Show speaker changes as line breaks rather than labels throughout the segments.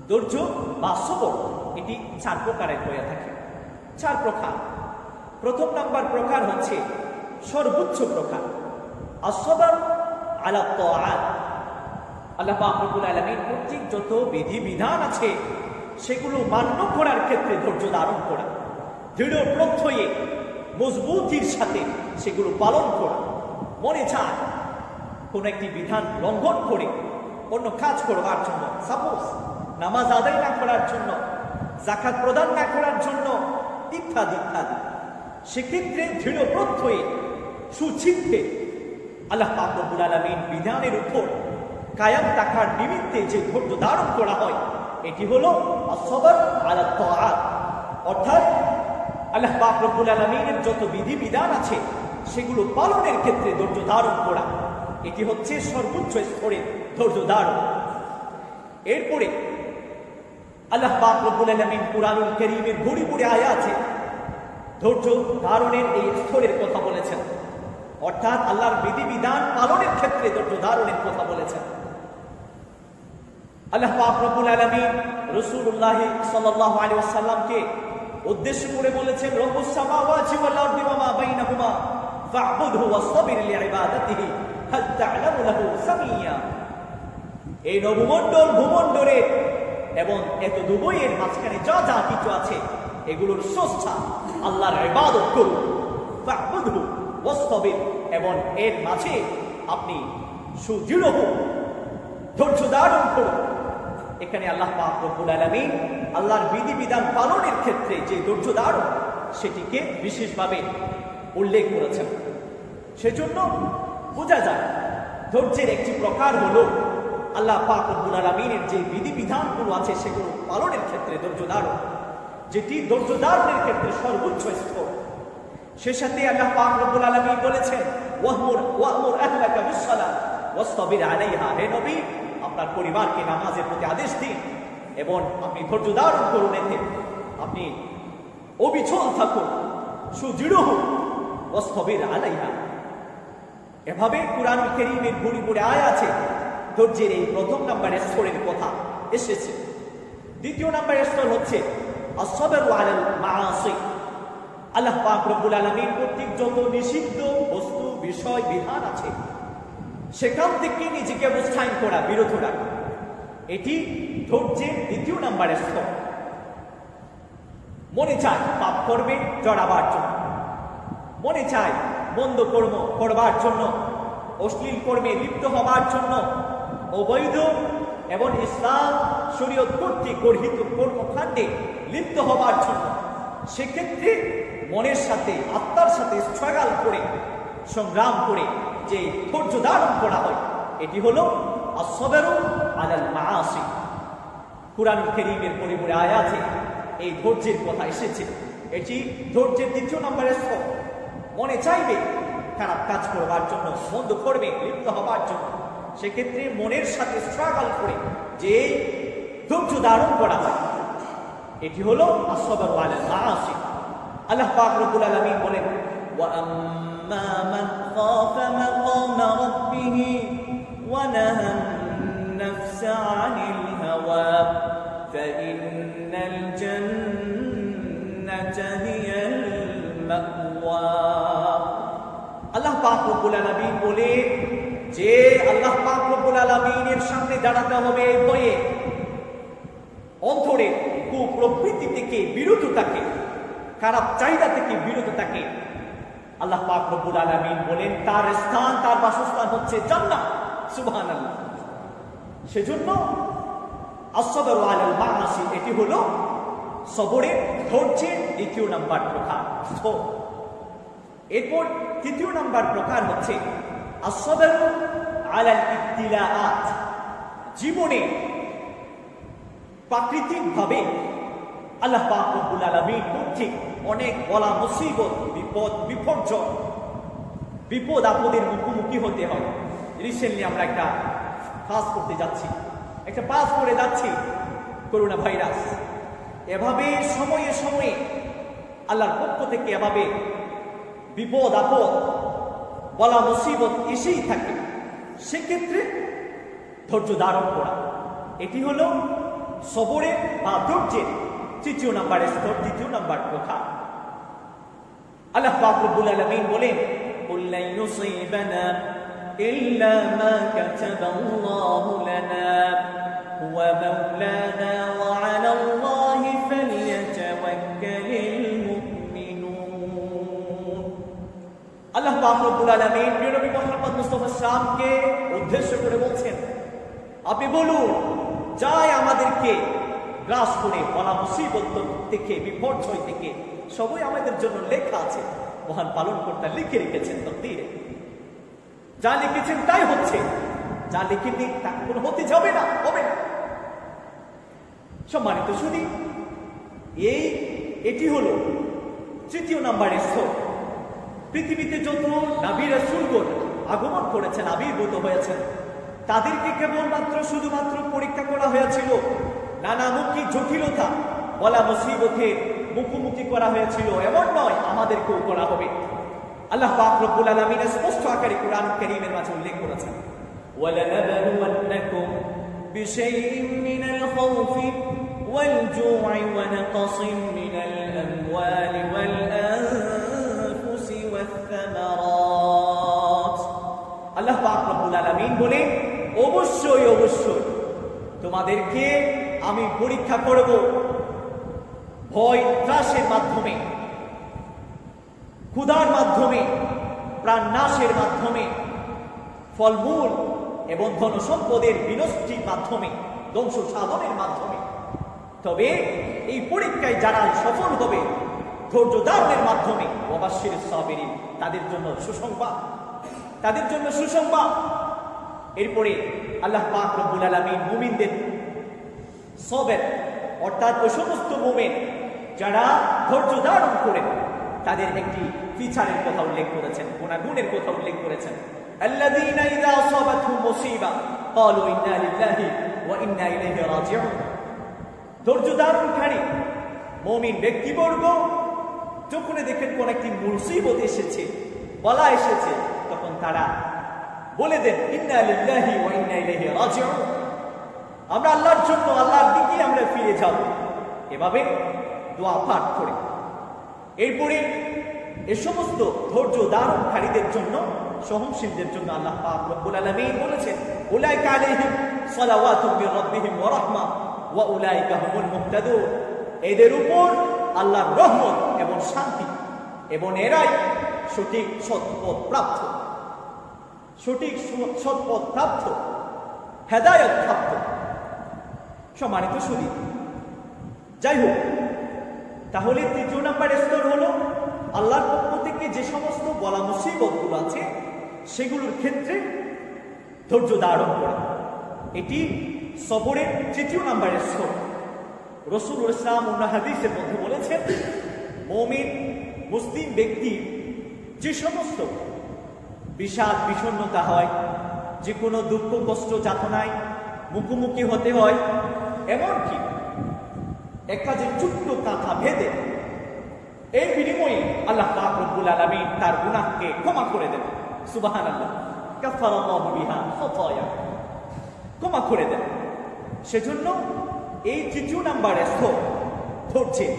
ধৈর্য বা সবর এটি 4 প্রকারের হয়ে থাকে। 4 প্রকার। প্রথম নাম্বার প্রকার হচ্ছে সর্বোচ্চ প্রকার আসসাবর আলা তাআত। আল্লাহ পাক রব্বুল আলামিন কর্তৃক যত বিধি বিধান আছে সেগুলো মান্য করার ক্ষেত্রে ধৈর্য ধারণ করা, দৃঢ় প্রত্যয়ে মজবুতির সাথে সেগুলো পালন করা। মনে চায় কোন একটি বিধান লঙ্ঘন করে অন্য কাজ করবার জন্য, সাপোজ নামাজ আদায় না করার জন্য, যাকাত প্রদান না করার জন্য, ইত্যাদি ইত্যাদি, সেক্ষেত্রে দৃঢ় প্রত্যয়ে সুচিন্তে আল্লাহ পাক রব্বুল আলামিন বিধানের উপর কায়াম থাকার নিমিত্তে যে ধৈর্য ধারণ করা হয় এটি হলো আসসাবর আলা তাআত। অর্থাৎ আল্লাহ পাক রব্বুল আলামিনের যত বিধি বিধান আছে সেগুলো পালনের ক্ষেত্রে ধৈর্য ধারণ করা, এটি হচ্ছে সর্বোচ্চ স্তরের ধৈর্য ধারণ। এরপরে আল্লাহ পাক রব্বুল আলামিন কুরআনুল কারীমের ভুরি ভুরি আয়াতে ধৈর্য ধারণের এই স্তরের কথা বলেছেন, অর্থাৎ আল্লাহর বিধি বিধান পালনের ক্ষেত্রে ধৈর্য ধারণের কথা বলেছেন। আল্লাহ পাক রব্বুল আলামিন রাসূলুল্লাহ সাল্লাল্লাহু আলাইহি ওয়াসাল্লামকে উদ্দেশ্য করে বলেছেন, রব্বুস সামাওয়াতি ওয়াল আরদি ওয়া মা বাইনাহুমা ফা'বুদহু ওয়াসতাবির লিইবাদাতিহি হাল তা'লামু লাহু সামিয়া। এই নবমণ্ডল ভূমণ্ডলে এবং এত দুবইয়ের মাঝখানে যা যা কিছু আছে এগুলোর স্রষ্টা আল্লাহর ইবাদত করুন, ফা'বুদহু ওয়াসতাবির, এবং এর মাঝে আপনি সুদৃঢ় হন, ধৈর্য ধারণ করুন। এখানে আল্লাহ পাক রব্বুল আলামিন আল্লাহর বিধি বিধান পালনের ক্ষেত্রে যে ধৈর্য ধারণ সেটিকে বিশেষভাবে উল্লেখ করেছেন। সেজন্য বোঝা যায় ধৈর্যের একটি প্রকার হলো আল্লাহ পাক রব্বুল আলামিনের যে বিধি বিধানগুলো আছে সেগুলো পালনের ক্ষেত্রে ধৈর্য ধারণ, যেটি ধৈর্য ধারণের ক্ষেত্রে সর্বোচ্চ স্তর। সে সাথে আল্লাহ পাক রব্বুল আলামিন বলেছেন, ওয়া'মুর আহলাকা বিস-সালাত ওয়াসতাবির আলাইহা। হে নবী, আপনার পরিবারকে নামাজের প্রতি আদেশ দিন এবং আপনি ধৈর্য ধারণ করুন, এতে আপনি অবিচল থাকুন, সুদৃঢ় হন, ওয়াসতাবির আলাইহা। এভাবে কুরআনুল কারীমের ভুরি ভুরি আয়াত আছে ধৈর্যের এই প্রথম নাম্বারের স্তরের কথা এসেছে। দ্বিতীয় নাম্বারের স্তর হচ্ছে আসসাবরু আলাল মাআসি। আল্লাহ পাক রব্বুল আলামিন কর্তৃক যত নিষিদ্ধ বস্তু বিষয় বিধান আছে সেখান থেকে নিজেকে অবস্থান করা, বিরত রাখা, এটি ধৈর্যের দ্বিতীয় নাম্বারের স্তর। মনে চায় পাপ করবে জড়াবার জন্য, মনে চায় মন্দ কর্ম করবার জন্য, অশ্লীল কর্মে লিপ্ত হবার জন্য, অবৈধ এবং ইসলাম শরীয়ত কর্তৃক গর্হিত কর্মকাণ্ডে লিপ্ত হবার জন্য, সেক্ষেত্রে মনের সাথে আত্মার সাথে স্ট্রাগল করে সংগ্রাম করে যে ধৈর্য ধারণ করা হয় এটি হলো আসসাবরু আলাল মাআসি। কুরআনুল কারীমের পরিপূর্ণ আয়াতে এই ধৈর্যের কথা এসেছে। এটি ধৈর্যের দ্বিতীয় নম্বরের স্তর। মনে চাইবে খারাপ কাজ করবার জন্য, মন্দ করবে লিপ্ত হবার জন্য, সেক্ষেত্রে মনের সাথে স্ট্রাগল করে যে ধৈর্য ধারণ করা হয় এটি হলো আসসাবরু আলাল মাআসি। আল্লাহ পাক রব্বুল আলামিন বলেন, ওয়া আম্মা মান খাফা মাকামা রাব্বিহি ওয়া নাহান নাফসা আনিল হাওয়া ফাইন্নাল জান্নাতা হিয়াল মাওয়া। আল্লাহ পাক রব্বুল আলামিন বলে যে আল্লাহ পাক রব্বুল আলামিনের সামনে দাঁড়াতে হবে এই ভয়ে, অন্তরে কুপ্রবৃত্তি থেকে বিরত থাকে, খারাপ চাহিদা থেকে বিরত থাকে। আল্লাহ পাক রব্বুল আলামিন বলেন তার স্থান, তার বাসস্থান হচ্ছে জান্নাত। সুবহানাল্লাহ। সেজন্য আসসাবরু আলাল মাআসি এটি হলো সবরের ধৈর্যের দ্বিতীয় নাম্বার প্রকার। এরপর তৃতীয় নাম্বার প্রকার হচ্ছে আসসাবরু আলাল ইবতিলাআত। জীবনে প্রাকৃতিকভাবে আল্লাহ পাক রব্বুল আলামিন কর্তৃক অনেক বলা মুসিবত, বিপদ, বিপর্যয়, বিপদ আপদের মুখোমুখি হতে হয়। রিসেন্টলি আমরা একটা পাস করতে যাচ্ছি, একটা পাস করে যাচ্ছি, করোনা ভাইরাস। এভাবে সময়ে সময়ে আল্লাহর পক্ষ থেকে এভাবে বিপদ আপদ, বলা মুসিবত এসেই থাকে। সেক্ষেত্রে ধৈর্য ধারণ করা এটি হলো সবরের বা ধৈর্যের তৃতীয় নাম্বারের স্তর, দ্বিতীয় নাম্বার প্রথা। আল্লাহ পাক রব্বুল আলামিন বলেন, কুল লা ইউসিবানা ইল্লা মা কাতাবাল্লাহু লানা হুয়া মাওলানা ওয়া আলা আল্লাহি ফালইয়াতাওয়াক্কালিল মুমিনুন। আল্লাহ পাক রব্বুল আলামিন নবী মুহাম্মদ মুস্তাফা সাল্লামকে উদ্দেশ্য করে বলছেন, আপনি বলুন, যাই আমাদেরকে গ্রাস করে বলা মুসিবত থেকে, বিপর্যয় থেকে, সবই আমাদের জন্য লেখা আছে। মহান পালনকর্তা লিখে রেখেছেন তাকদীরে। যা লিখেছেন তাই হচ্ছে, যা লিখেননি তা কোনো হতে যাবে না, হবে না। সম্মানিত শুধু এটি হলো তৃতীয় নাম্বারের স্তর। পৃথিবীতে যত নবী রাসূলগণ আগমন করেছেন, আবির্ভূত হয়েছেন, তাদেরকে কেবলমাত্র শুধুমাত্র পরীক্ষা করা হয়েছিল, নানামুখী জটিলতা বলা মুসিবতের মুখোমুখি করা হয়েছিল, এমন নয়, আমাদেরকেও করা হবে। আল্লাহ পাক রব্বুল আলামিন স্পষ্ট আকারে কুরআন কারীমের মাঝে উল্লেখ করেছেন, ওয়ালানাবলুওয়ান্নাকুম বিশাইইন মিনাল খাউফি ওয়াল জু'i ওয়া নাকসিন মিনাল আমওয়ালি ওয়াল আনফুসি ওয়াস সামারাত। আল্লাহ পাক রব্বুল আলামিন বলেন, অবশ্যই অবশ্যই তোমাদেরকে আমি পরীক্ষা করব, ভয় ত্রাসের মাধ্যমে, ক্ষুধার মাধ্যমে, প্রাণ নাশের মাধ্যমে, ফলমূল এবং ধনসম্পদের বিনষ্টির মাধ্যমে, ধ্বংস সাধনের মাধ্যমে। তবে এই পরীক্ষায় যারা সফল হবে ধৈর্য ধারণের মাধ্যমে, ওয়াবাশশিরিস সাবিরিন, তাদের জন্য সুসংবাদ, তাদের জন্য সুসংবাদ। এরপরে আল্লাহ পাক রব্বুল আলামিন মুমিনদের সবর, অর্থাৎ ওই সমস্ত মুমিন যারা ধৈর্য ধারণ করেন, তাদের একটি ফিচারের কথা উল্লেখ করেছেন, গুণের কথা উল্লেখ করেছেন। আল্লাযীনা ইযা আসাবাতহুম মুসিবা ক্বালু ইন্না লিল্লাহি ওয়া ইন্না ইলাইহি রাজিউন। ধৈর্য ধারণকারী মুমিন ব্যক্তিবর্গ যখন দেখেন কোন একটি মুসিবত এসেছে, বলা এসেছে, তখন তারা বলে দেন, ইন্না লিল্লাহি ওয়া ইন্না ইলাইহি রাজিউন, আমরা আল্লাহর জন্য, আল্লাহর দিকে আমরা ফিরে যাব। এভাবে দোয়া পাঠ করে এরপরে এ সমস্ত ধৈর্য ধারণকারীদের জন্য, সহনশীলদের জন্য আল্লাহ পাক রব্বুল আলামিন বলেছেন, উলাইকা আলাইহিম সালাওয়াতুম মির রাব্বিহিম ওয়া রাহমা ওয়া উলাইকা হুমুল মুহতাদুন। এদের উপর আল্লাহর রহমত এবং শান্তি, এবং এরাই সঠিক সৎপথ প্রাপ্ত, সঠিক সৎপথ প্রাপ্ত, হেদায়েত প্রাপ্ত। সম্মানিত সুধী, যাই হোক, তাহলে তৃতীয় নাম্বারের স্তর হলো আল্লাহর পক্ষ থেকে যে সমস্ত বলা মুসিবতগুলো আছে সেগুলোর ক্ষেত্রে ধৈর্য ধারণ করা। এটি সবরের তৃতীয় নাম্বারের স্তর। রাসূলুল্লাহ সাল্লাল্লাহু আলাইহি ওয়াসাল্লাম হাদিসের মধ্যে বলেছেন, মুমিন মুসলিম ব্যক্তি যে সমস্ত বিষাদ বিষণ্ণতা হয়, যে কোনো দুঃখ কষ্ট যাতনায় মুখোমুখি হতে হয়, এমনকি একটা যে ছোট্ট কাঁথা ভেদে, এই বিনিময়ে আল্লাহ পাক রব্বুল আলামিন তার গুনাহকে ক্ষমা করে দেন। সুবহানাল্লাহ, কাফারাল্লাহু বিহা খাতায়া, ক্ষমা করে দেন। সেজন্য এই তৃতীয় নাম্বারের স্তর ধৈর্য।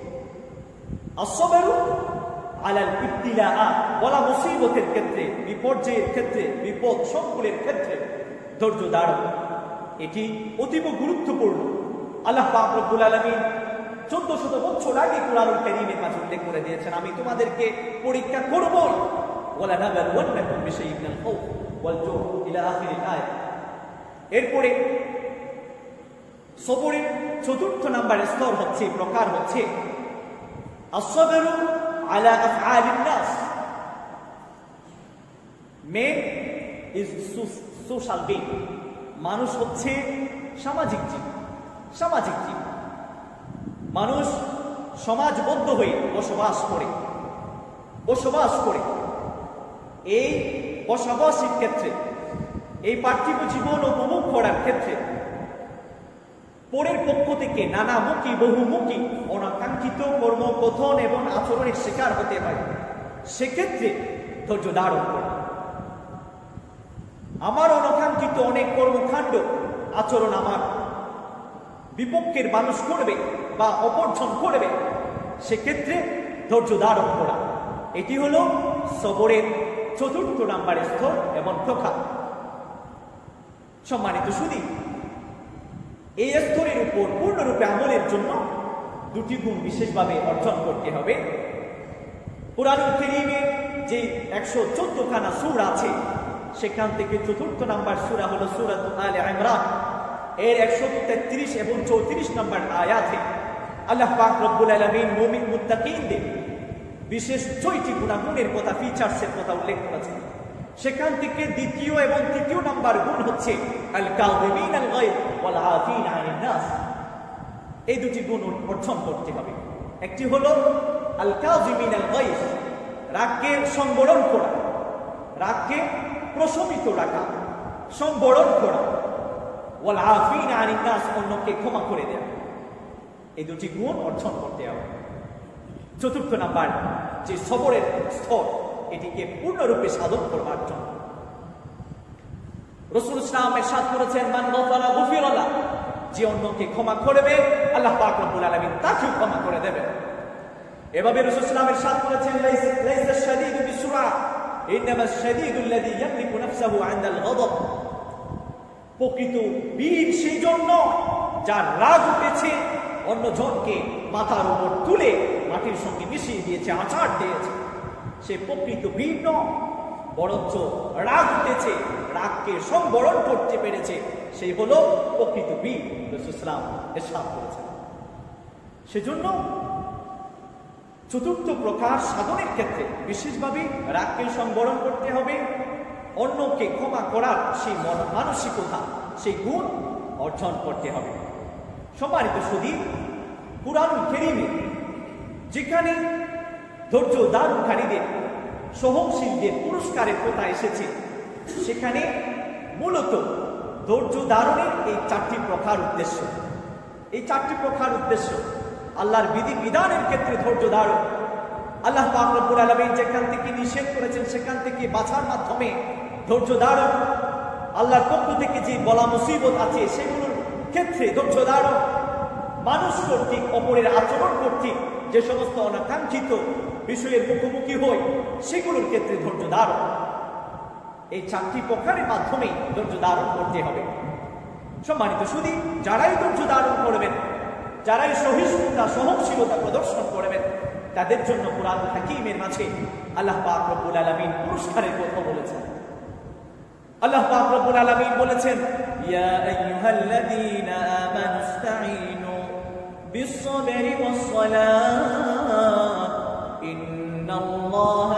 আসসাবরু আলাল ইবতিলাআত, বলা মুসিবতের ক্ষেত্রে, বিপর্যয়ের ক্ষেত্রে, বিপদ সংকুলের ক্ষেত্রে ধৈর্য ধারণ, এটি অতীব গুরুত্বপূর্ণ। আল্লাহ পাক রব্বুল আলামিন 1400 বছর আগে কুরআনুল কারীমের মাঝে উল্লেখ করে দিয়েছেন, আমি তোমাদেরকে পরীক্ষা করব, ওয়ালা নাবলুওয়ান্নাকুম বিশাইইন মিনাল খাউফ ওয়াল জু' ইলা আখিরিল আয়াত। এরপরে সবরের চতুর্থ নাম্বারের স্তর হচ্ছে, প্রকার হচ্ছে আসসাবরু আলা আফআলিন নাস। মেন ইজ সোশ্যাল বিং, মানুষ হচ্ছে সামাজিক জীব, সামাজিক জীব। মানুষ সমাজবদ্ধ হয়ে বসবাস করে। এই বসবাসের ক্ষেত্রে, এই পার্থিব জীবন উপভোগ করার ক্ষেত্রে পরের পক্ষ থেকে নানামুখী, বহুমুখী, অনাকাঙ্ক্ষিত কর্মকথন এবং আচরণের শিকার হতে হয়। সেক্ষেত্রে ধৈর্য ধারণ করে। আমার অনাকাঙ্ক্ষিত অনেক কর্মকাণ্ড, আচরণ আমার বিপক্ষের মানুষ করবে বা অপরজন করবে, সেক্ষেত্রে ধৈর্য ধারণ করা, এটি হলো সবরের ৪র্থ নাম্বারের স্তর এবং প্রকার। সম্মানিত সুধী, এই স্তরের উপর পূর্ণরূপে আমলের জন্য দুটি গুণ বিশেষভাবে অর্জন করতে হবে। কুরআনুল কারীমের যে ১১৪খানা সূরা আছে, সেখান থেকে ৪র্থ নাম্বার সূরা হলো সূরাত আলে ইমরান। এর ১৩৩ এবং ৩৪ নম্বর আয়াতে আল্লাহ পাক রব্বুল আলামিন মুমিন মুত্তাকিনদের বিশেষ ৬টি গুণাগুণের কথা, ফিচার্সের কথা উল্লেখ করেছেন। সেখান থেকে দ্বিতীয় এবং তৃতীয় নাম্বার গুণ হচ্ছে আল কাযিমিন আল গায়ব ওয়াল আফিন আনিন নাস। এই দুটি গুণ অর্জন করতে হবে। একটি হলো আল কাযিমিন আল গায়ব, রাগকে সংবরণ করা, রাগকে প্রশমিত রাখা, সংবরণ করা, ওয়াল আফিন আনিন নাস, অন্যকে ক্ষমা করে দেওয়া। এই দুটি গুণ অর্জন করতে হবে। ৪র্থ নাম্বার যে সবরের স্তর, এটিকে পূর্ণরূপে সাধন করবার জন্য রাসূল ইসলাম ইরশাদ করেছেন, মান গফারা গুফিরা লাহ, যে অন্যকে ক্ষমা করবে আল্লাহ পাক রব্বুল আলামিন তাকেও ক্ষমা করে দেবেন। এভাবে রাসূল ইসলাম ইরশাদ করেছেন, লাইসা শাদীদু বিসুরা ইন্নামা শাদীদু আল্লাযী ইয়ামলিকু নাফসাহু ইনদাল গাদাব। প্রকৃত বীর সেই জন্য যার রাগ উঠেছে অন্যজনকে মাথার উপর তুলে মাটির সঙ্গে মিশিয়ে দিয়েছে, আছাড় দিয়েছে, সে প্রকৃত বীর নয়, বরঞ্চ রাগ উঠেছে, রাগকে সংবরণ করতে পেরেছে, সেই হলো প্রকৃত বীর। রাসূল সাল্লাল্লাহু আলাইহি ওয়াসাল্লাম ইরশাদ করেছেন। সেজন্য ৪র্থ প্রকার সাধনের ক্ষেত্রে বিশেষভাবে রাগকে সংবরণ করতে হবে, অন্যকে ক্ষমা করার সেই মানসিকতা, সেই গুণ অর্জন করতে হবে। সম্মানিত সুধী, কুরআনুল কারীমে যেখানে ধৈর্য ধারণকারীদের, সহনশীলদের পুরস্কারের কথা এসেছে, সেখানে মূলত ধৈর্য ধারণের এই ৪টি প্রকার উদ্দেশ্য। এই ৪টি প্রকার উদ্দেশ্য আল্লাহর বিধি বিধানের ক্ষেত্রে ধৈর্য ধারণ, আল্লাহ পাক রব্বুল আলামিন যেখান থেকে নিষেধ করেছেন সেখান থেকে বাঁচার মাধ্যমে ধৈর্য ধারণ, আল্লাহর পক্ষ থেকে যে বলা মুসিবত আছে সেগুলোর ক্ষেত্রে ধৈর্য ধারণ, মানুষ কর্তৃক অপরের আচরণ কর্তৃক যে সমস্ত অনাকাঙ্ক্ষিত বিষয়ের মুখোমুখি হয় সেগুলোর ক্ষেত্রে ধৈর্য ধারণ। এই ৪টি প্রকারের মাধ্যমে ধৈর্য ধারণ করতে হবে। সম্মানিত সুধী, যারাই ধৈর্য ধারণ করবেন, যারাই সহিষ্ণুতা, সহনশীলতা প্রদর্শন করবেন, তাদের জন্য কুরআনুল হাকীমের মাঝে আল্লাহ পাক রব্বুল আলামিন পুরস্কারের কথা বলেছেন। আল্লাহ পাক রব্বুল আলামিন বলেছেন, ইয়া আইয়ুহাল্লাযীনা আমানু ইসতাঈনু বিস-সাবরি ওয়াস-সালাহ ইন্নাল্লাহা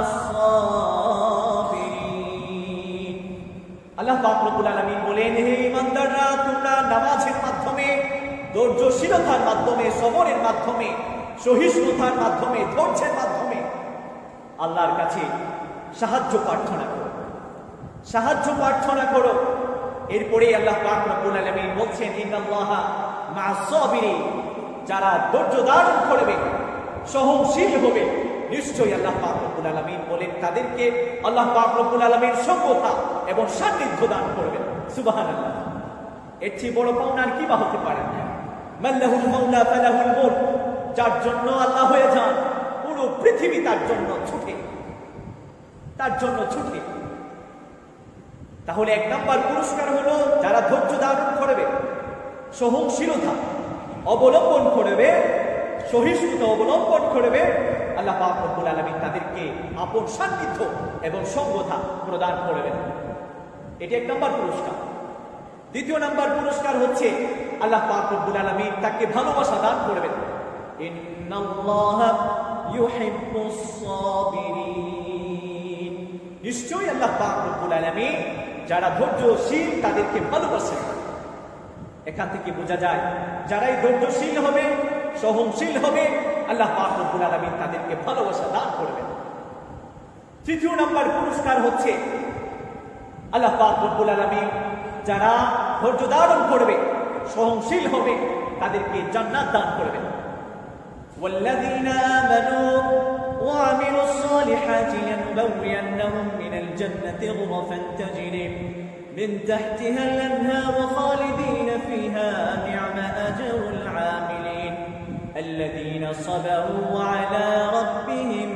মা'আস-সাবিরিন। আল্লাহ পাক রব্বুল আলামিন বলেন, হে ঈমানদাররা, তোমরা নামাজের মাধ্যমে, ধৈর্যশীলতার মাধ্যমে, সবরের মাধ্যমে, সহিষ্ণুতার মাধ্যমে, ধৈর্যের মাধ্যমে আল্লাহর কাছে সাহায্য প্রার্থনা করো, সাহায্য প্রার্থনা করো। এরপরে আল্লাহ পাক রব্বুল আলামিন বলছেন, ইন্নাল্লাহা মা'আস-সাবিরিন, যারা ধৈর্য ধারণ করবে, সহনশীল হবে, নিশ্চয়ই আল্লাহ পাক রব্বুল আলামিন বলেন তাদেরকে আল্লাহ পাক রব্বুল আলামিন সঙ্গতা এবং সান্নিধ্য দান করবেন। সুবহানাল্লাহ, এর চেয়ে বড় পাওনা আর কি বা হতে পারে? মাল্লাহুল মাওলা ফালাহুল মুলক, যার জন্য আল্লাহ হয়ে যান, পুরো পৃথিবী তার জন্য ছুটে, তার জন্য ছুটে। তাহলে ১ নাম্বার পুরস্কার হলো যারা ধৈর্য ধারণ করবে, সহনশীলতা অবলম্বন করবে, সহিষ্ণুতা অবলম্বন করবে, আল্লাহ পাক রব্বুল আলামিন তাদেরকে আপন সান্নিধ্য এবং সঙ্গতা প্রদান করবেন। এটি ১ নাম্বার পুরস্কার। দ্বিতীয় নাম্বার পুরস্কার হচ্ছে আল্লাহ পাক রব্বুল আলামিন তাকে ভালোবাসা দান করবেন। ইন্নাল্লাহা ইউহিব্বুস সাবিরিন, নিশ্চয়ই আল্লাহ পাক রব্বুল আলামিন যারা ধৈর্যশীল তাদেরকে ভালোবাসেন। এখান থেকে বোঝা যায় যারাই ধৈর্যশীল হবে, সহনশীল হবে, আল্লাহ পাক রব্বুল আলামিন তাদেরকে ভালোবাসা দান করবেন। তৃতীয় নাম্বার পুরস্কার হচ্ছে আল্লাহ পাক রব্বুল আলামিন যারা ধৈর্য ধারণ করবে, সহনশীল হবে, তাদেরকে জান্নাত দান করবেন। ওয়াল্লাযীনা আমানু ওয়া আমিলুস সালিহাতি লানুবাওয়িয়ান্নাহুম মিনাল জান্নাতি গুরফান তাজরি من تحتها الأنهار خالدين فيها نعم أجر العاملين الذين صبروا وعلى ربهم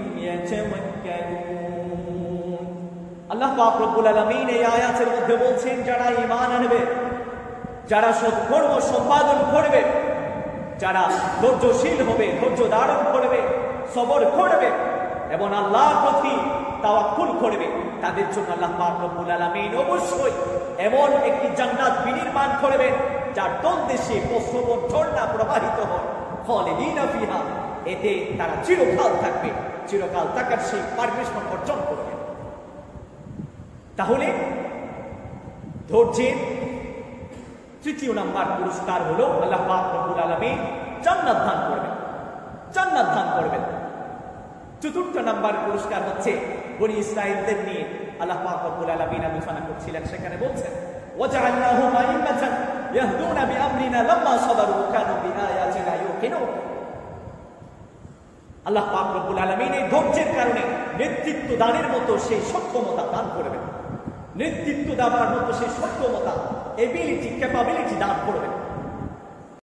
يتوكلون الله পাক রব্বুল আলামিন এই আয়াতের মধ্যে বলছেন যারা ঈমান আনবে, যারা সৎকর্ম সম্পাদন করবে, যারা ধৈর্যশীল হবে, ধৈর্য ধারণ করবে, সবর করবে এবং আল্লাহর প্রতি তাওয়াক্কুল করবে, তাদের জন্য আল্লাহ পাক রব্বুল আলামিন অবশ্যই এমন একটি জান্নাত বিনির্মাণ করবেন যার তলদেশে প্রস্রবণ ঝর্ণা প্রবাহিত হয়, খালিদিনা ফিহা, এতে তারা চিরকাল থাকবে, চিরকাল থাকার সেই পারমিশন অর্জন করবে। তাহলে ধৈর্যের তৃতীয় নাম্বার পুরস্কার হলো আল্লাহ পাক রব্বুল আলামিন জান্নাত দান করবেন, জান্নাত দান করবেন। চতুর্থ নাম্বার পুরস্কার হচ্ছে বনি ইসরাঈলদের নিয়ে আল্লাহ পাক রব্বুল আলামিন আলোচনা করছিলেন, সেখানে বলছেন ওয়াজআলনাহুম আইম্মাতান ইয়াহদুনা বিআমরিনা লাম্মা সাবারু ওয়া কানু বিআয়াতিনা ইউকিনুন। আল্লাহ পাক রব্বুল আলামিন এই ধৈর্যের কারণে নেতৃত্ব দানের মতো সেই সক্ষমতা দান করবেন, নেতৃত্ব দেওয়ার মতো সেই সক্ষমতা, এবিলিটি, ক্যাপাবিলিটি দান করবেন।